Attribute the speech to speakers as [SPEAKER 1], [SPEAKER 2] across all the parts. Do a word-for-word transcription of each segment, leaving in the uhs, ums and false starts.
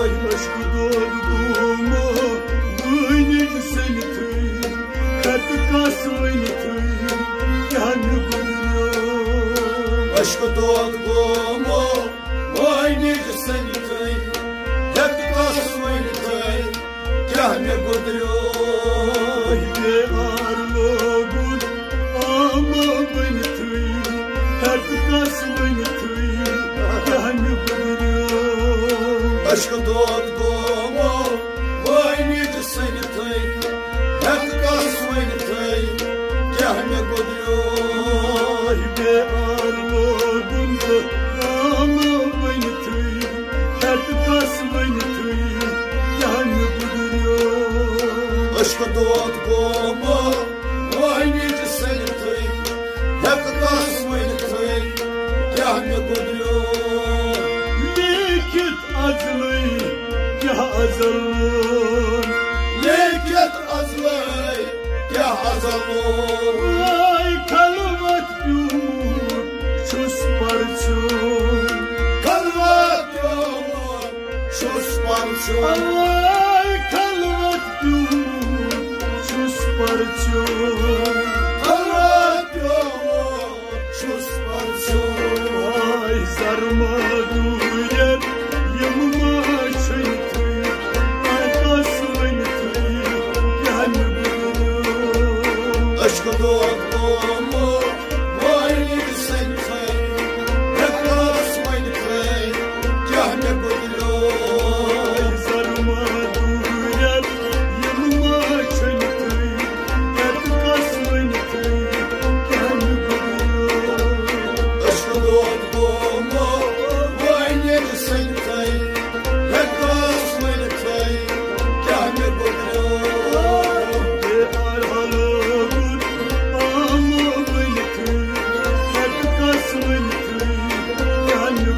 [SPEAKER 1] Aşkı doğdu mu, oyni seni kay, hep kasmayı kay, kahve budruyor.
[SPEAKER 2] Ne arlogun ama beni tüy, hep kasmayı tüy, kahve budruyor.
[SPEAKER 1] Aşkı doğdu mu, oyni seni kay, hep kasmayı kay, kahve budruyor.
[SPEAKER 2] Ne arlogun ama beni tüy, hep kasmayı tüy, kahve budruyor.
[SPEAKER 1] Aşkı doğdu mu, oyni seni kay, hep kasmayı kay, kahve budruyor.
[SPEAKER 2] Leket azlı, ya azalın.
[SPEAKER 1] Leket azlı, ya azalın.
[SPEAKER 2] Ay kalvat yumur, şus parçun.
[SPEAKER 1] Kalvat yumur, şus parçun.
[SPEAKER 2] Ay kalvat yumur, şus parçun.
[SPEAKER 1] Kalvat yumur, şus parçun.
[SPEAKER 2] Ay zarma duyer, yamma şaytı. Ay kasmayı tüy, yani bunu.
[SPEAKER 1] Aşkı doğdu mu, oyni sen kay, hep kasmayı kay, kahve budruyor.
[SPEAKER 2] Ay zarma duyer, yamma şaytı. Hep kasmayı tüy, yani bunu.
[SPEAKER 1] Aşkı doğdu mu, oyni sen kay, hep kasmayı kay, kahve budruyor.
[SPEAKER 2] Ne arlogun ama beni tüy, hep kasmayı tüy, yani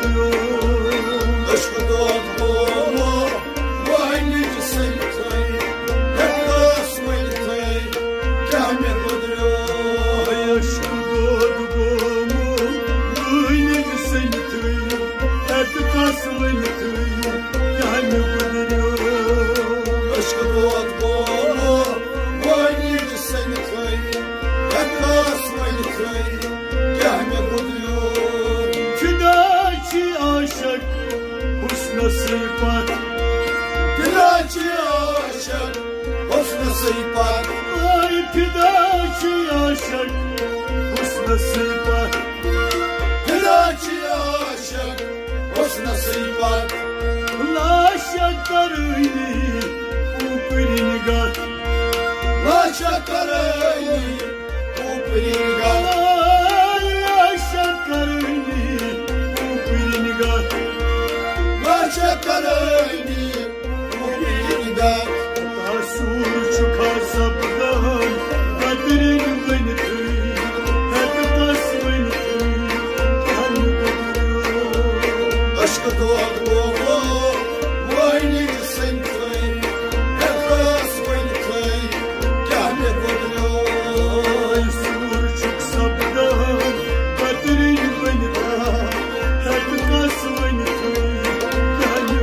[SPEAKER 2] bunu.
[SPEAKER 1] Aşkı doğdu mu, oyni sen kay, hep kasmayı kay, kahve budruyor.
[SPEAKER 2] Ay aşkı doğduğumu, öyle seni tüy, hep kasmayı tüy, yani bunu.
[SPEAKER 1] Aşkı doğdu mu, oyni sen kay, hep kasmayı kay, kahve budruyor.
[SPEAKER 2] Fidaçı aşık, husna sıfat.
[SPEAKER 1] Fidaçı aşık, husna sıfat.
[SPEAKER 2] Ay fidaçı aşık, husna sıfat.
[SPEAKER 1] Fidaçı aşık, husna sıfat.
[SPEAKER 2] La şakkarıydı, upirini gat.
[SPEAKER 1] La şakarayni, upringa.
[SPEAKER 2] Ay la şakkarıydı, upirini gat.
[SPEAKER 1] La şakarayni, upringa.
[SPEAKER 2] Asur şu kasaptan, kadrin beni tüy, hep kasmayı tüy, yani bunu.
[SPEAKER 1] Aşkı doğdu mu, oyni sen kay, hep kasmayı kay, kahve budruyor.
[SPEAKER 2] Ay sur çıksapdan, kadrin beni tüy, hep kasmayı tüy, yani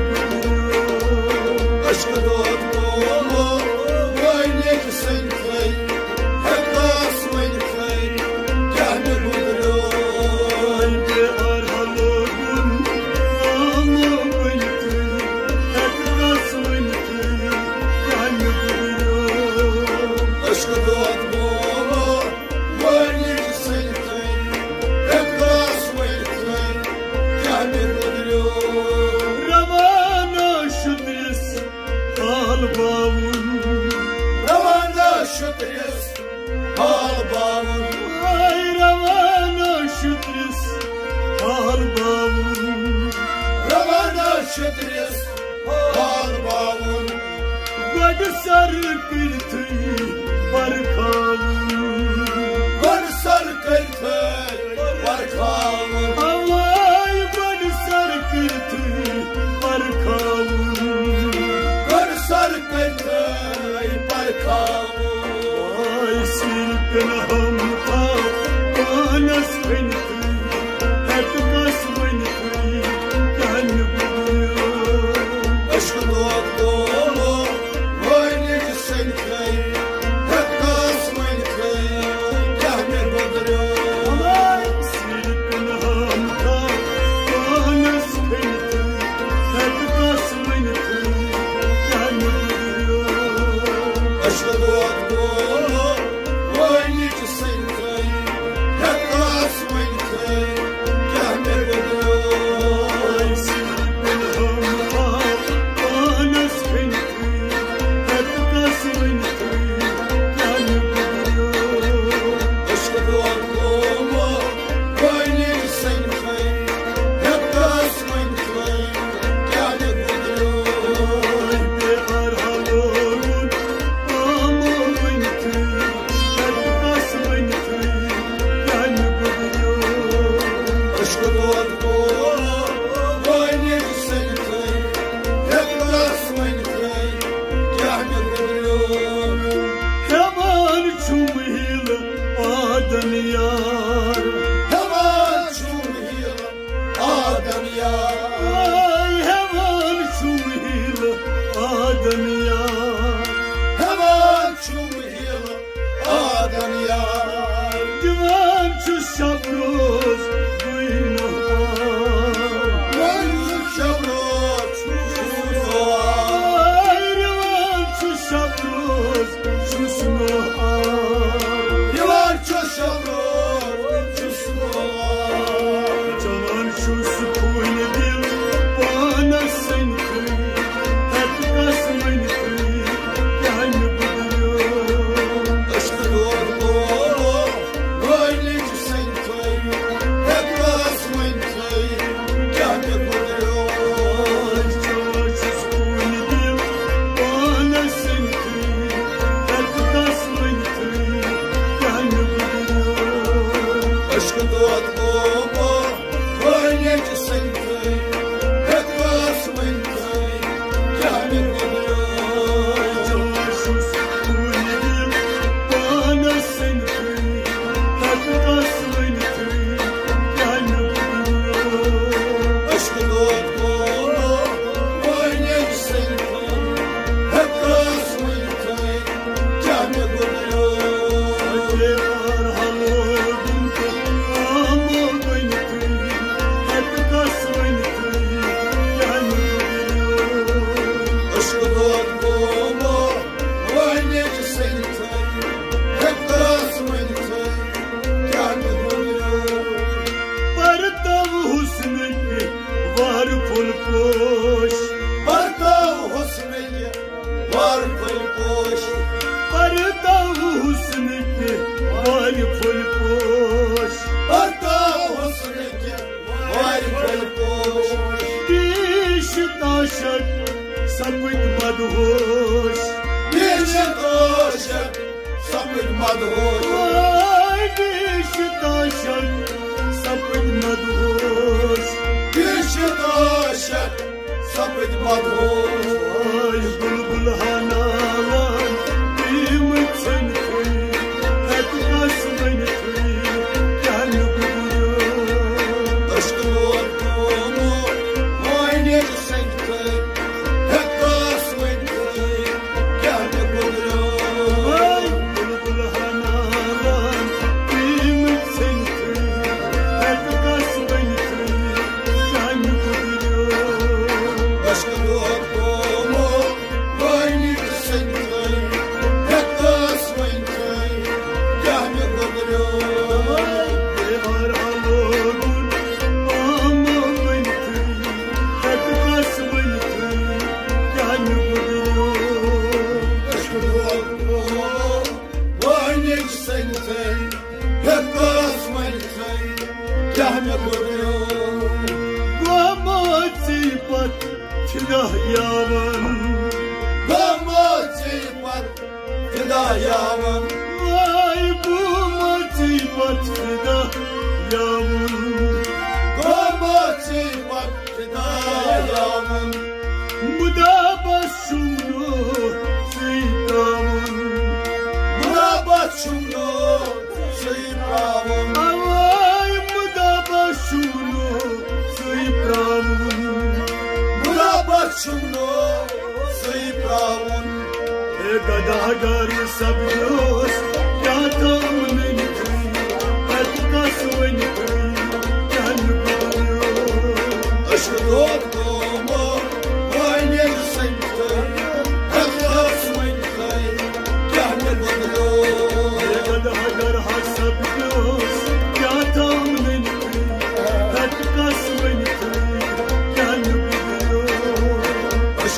[SPEAKER 2] bunu.
[SPEAKER 1] Aşkı doğdu mu, oyni sen kay, hep kasmayı kay, kahve budruyor.
[SPEAKER 2] Ay be arhalogun, ama beni tüy, hep kasmayı tüy, yani bunu.
[SPEAKER 1] Aşkı doğdu mu, oyni sen kay, hep kasmayı kay, kahve budruyor.
[SPEAKER 2] Ravana şudris, al bavun.
[SPEAKER 1] Ravana şükrüz, hal bağın.
[SPEAKER 2] Ay ravana şudris, al bavun.
[SPEAKER 1] Ravana şükrüz, hal bağın.
[SPEAKER 2] Gad sarı kırtı, barkavun.
[SPEAKER 1] Var sarkır köy, var kavun.
[SPEAKER 2] Avay gad sarı kırtı, barkavun.
[SPEAKER 1] Var sarkır köy, var kavun.
[SPEAKER 2] Ay silpen hamta, anas beni tüy, hep kasmayı tüy, yani bunu.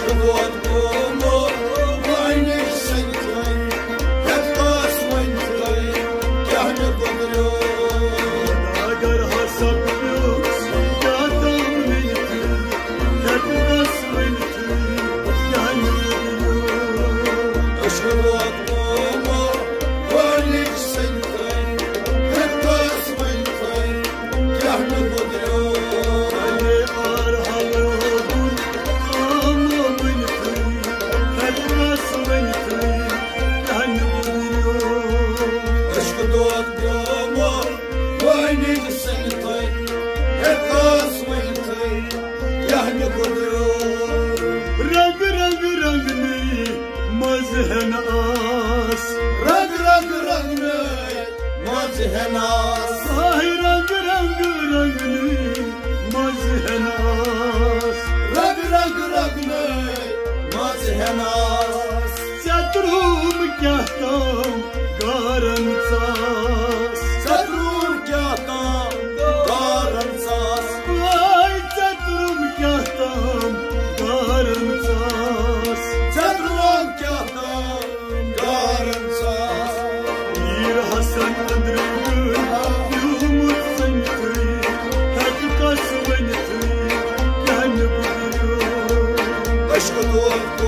[SPEAKER 1] Aşkı doğru